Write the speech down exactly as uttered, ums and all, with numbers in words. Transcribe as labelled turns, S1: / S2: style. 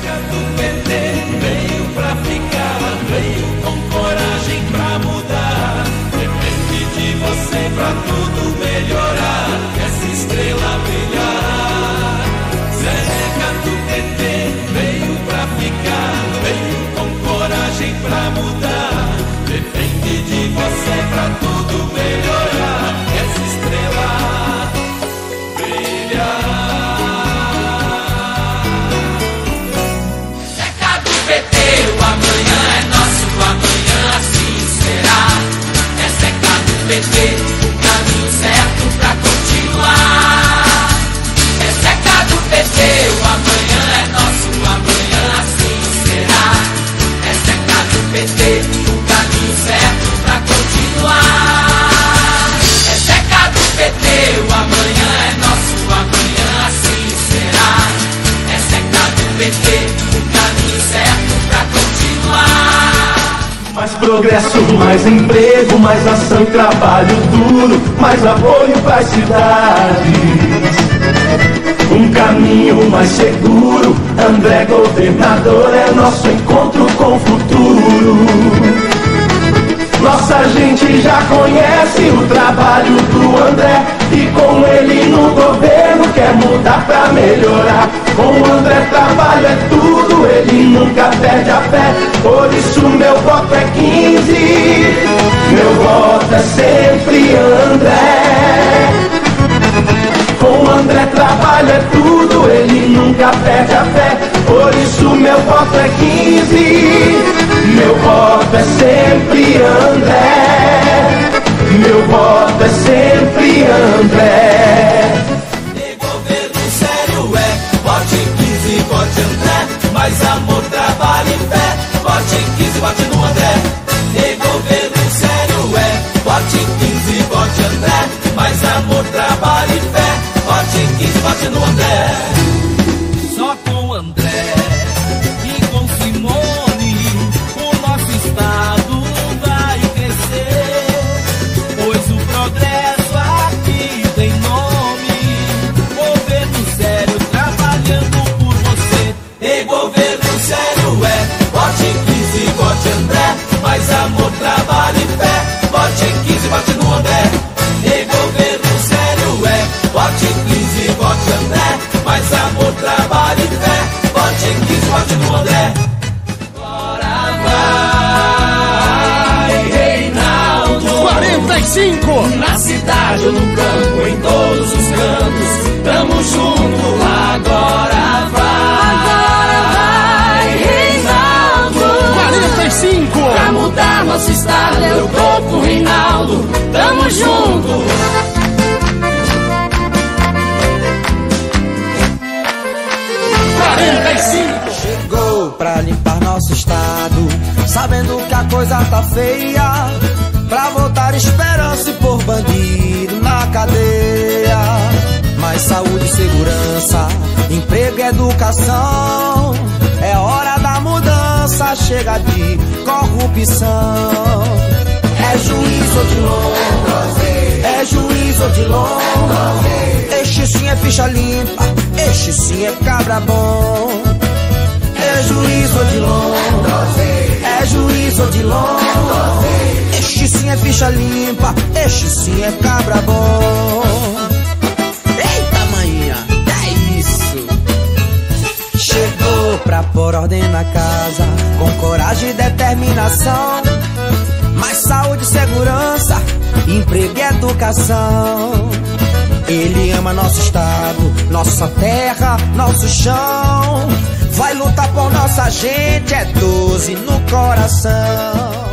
S1: Zé do P T veio pra ficar, veio com coragem pra mudar. Depende de você pra tudo melhorar, essa estrela brilhar. Zeca do P T veio pra ficar, veio com coragem pra mudar. Depende de você pra tudo melhorar, essa estrela brilhar. Zeca do P T, o amanhã é nosso, o amanhã assim será. É Zeca do P T, o caminho certo pra continuar. É Zeca do P T, o amanhã é nosso, o amanhã assim será. É Zeca do P T, o caminho certo pra continuar. É Zeca do P T, o amanhã é nosso, o amanhã assim será. É Zeca do P T, o caminho certo pra continuar.
S2: Mais progresso, mais emprego, mais ação e trabalho duro, mais apoio para cidades. Um caminho mais seguro, André governador é nosso encontro com o futuro. Nossa gente já conhece o trabalho do André e com ele no governo quer mudar pra melhorar. Com o André trabalho é tudo, ele nunca perde a fé. Por isso meu voto é quinze, meu voto é sempre André. Com o André trabalho é tudo, ele nunca perde a fé. Por isso meu voto é quinze, meu voto é sempre André. Meu voto é sempre André.
S1: E governo sério é, vote quinze, vote André. Mais amor, trabalho e fé, vote quinze, vote no André. E governo sério é, vote quinze, vote André. Mais amor, trabalho e fé, vote quinze, vote no André. Só com o André e com Simone o nosso estado vai crescer, pois o progresso aqui tem nome. Governo sério trabalhando por você. E governo sério é, vote quinze, vote André. Mais amor, trabalho e fé, vote quinze, vote no André. E governo sério é, vote quinze, vote André. Mais amor, trabalho e fé, vote quinze, vote no André. Bora vai, Reinaldo.
S3: quarenta e cinco!
S1: Na cidade ou no campo, em todos os cantos, tamo junto, agora vai. Agora vai, Reinaldo.
S3: quarenta e cinco!
S1: Pra mudar nosso estado, eu tô com o Reinaldo, tamo junto.
S3: quarenta e cinco!
S4: Chegou pra limpar nosso estado, sabendo que a coisa tá feia, pra voltar esperança e pôr bandido na cadeia. Mais saúde e segurança, emprego e educação, é hora da mudança, chega de corrupção. É juiz ou de longe, é juiz ou de longe, este sim é ficha limpa, este sim é cabra bom. É juiz ou de longe, é juiz ou de longe, este sim é ficha limpa, este sim é cabra bom. Eita manhã, é isso. Chegou pra pôr ordem na casa, com coragem e determinação, mais saúde e segurança, emprego e educação. Ele ama nosso estado, nossa terra, nosso chão. Vai lutar por nossa gente, é doze no coração.